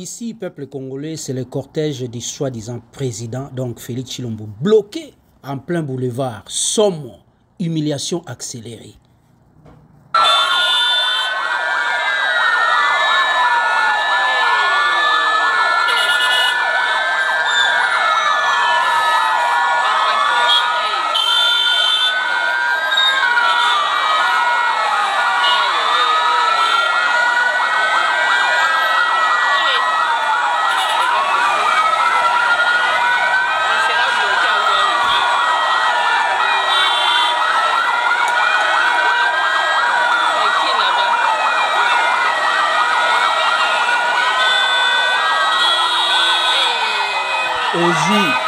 ici, peuple congolais, c'est le cortège du soi-disant président, donc Félix Tshilombo, bloqué en plein boulevard. Somme, humiliation accélérée. Ozu.